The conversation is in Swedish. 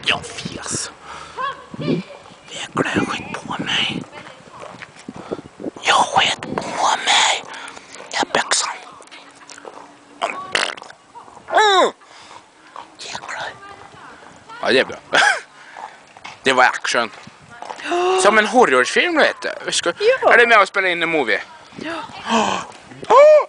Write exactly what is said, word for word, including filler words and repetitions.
Jag fjes. Jäklar, jag skit på mig. Jag skit på mig. Jag byxan. Mm. Jäklar. Ja, det är bra. Det var action. Som en horrorfilm, vet du. Vi ska... Ja. Är det med att spela in en movie? Ja. Oh!